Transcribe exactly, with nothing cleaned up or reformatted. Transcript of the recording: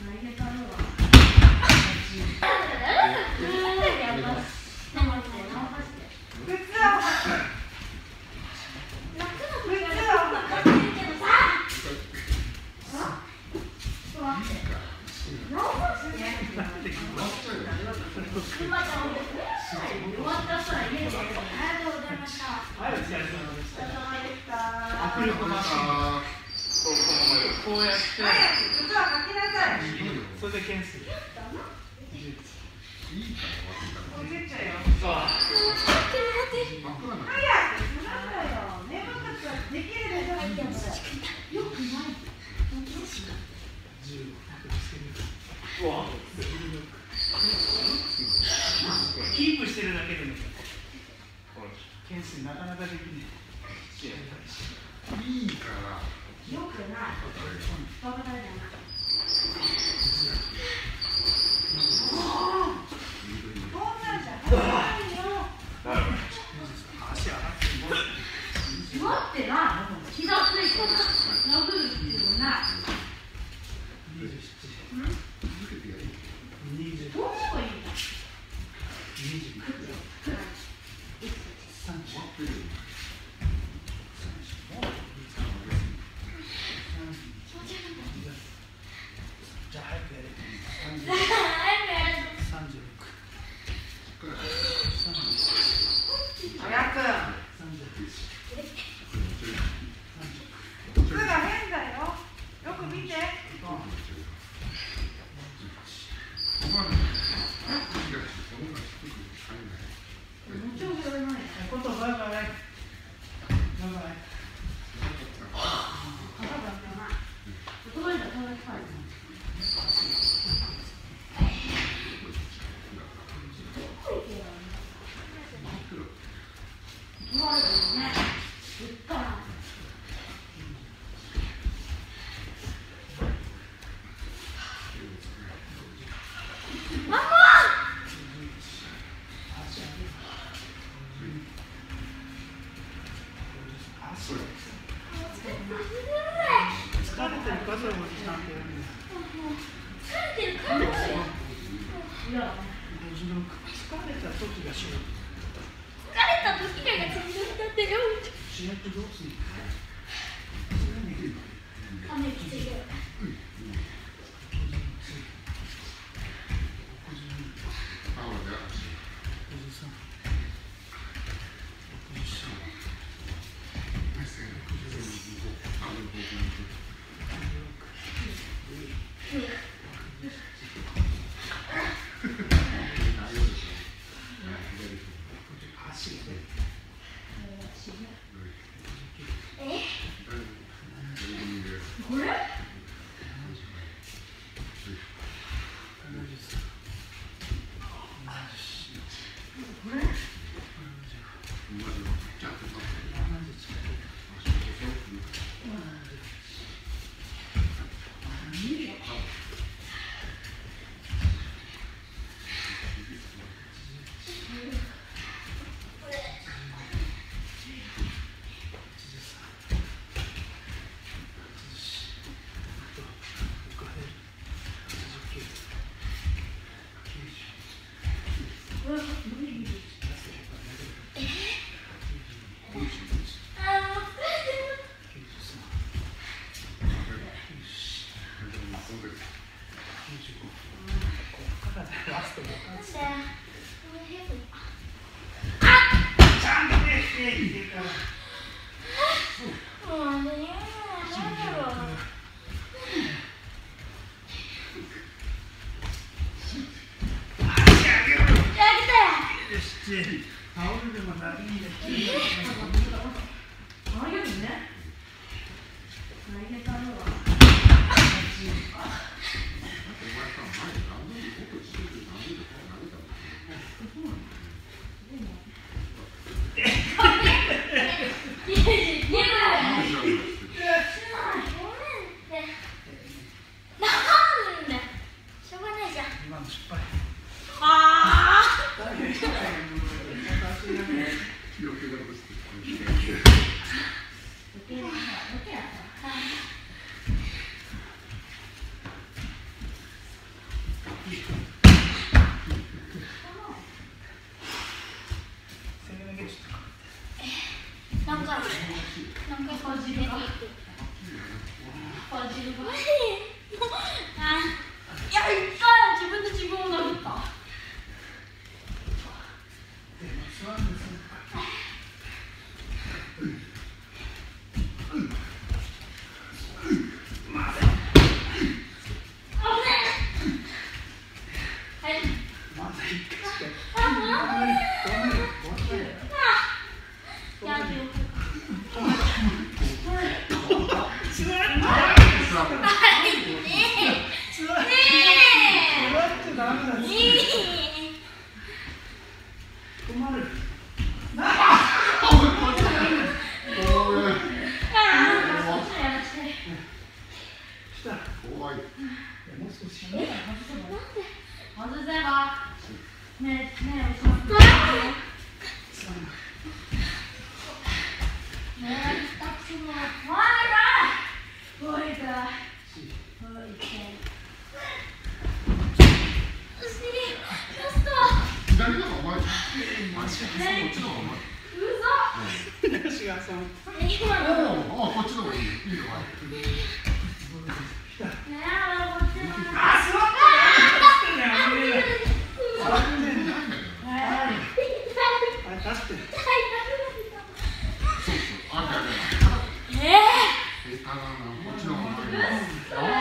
握力マシン。こうやって。それで懸垂。キープしてるだけでも懸垂なかなかできない。 いいから。よくない。バカだよな。こんなんじゃないよ。 足上がって座ってな。膝ついてな。殴るっていうのな。 にじゅうなな。にじゅう。 どうすればいいんだ。 にじゅう。さんじゅう。じゃあ早くやれ。さんじゅうろく。 早く。靴が変だよ。よく見て。 ことバイバイ。バイバイ。疲れてるか、それおじさんって。 疲れてるかもしれない。いや、 自分疲れた時が主役。 疲れた時が自分だってよ。 主役どうするの？ 雨きついよ。これ？ タオルでもなりにですね。 あげるね。投げたのは。 今の失敗。 ああ。 私がね。 なんか、なんかこじるが。こじるが。あ、いや、いっかい自分で自分を殴った。外せばねえねえおしまいねえ二つも前だおいかおいか左だろお前。足こっちの方がうまい。 うそ。足がその。 今の。 ああこっちの方がいい。いいよ。 ねえこっちの。 あ座ってね。あれね。あれ立って。 そうそう。あれあれ。 ええ。 あのこっちの方がうまい。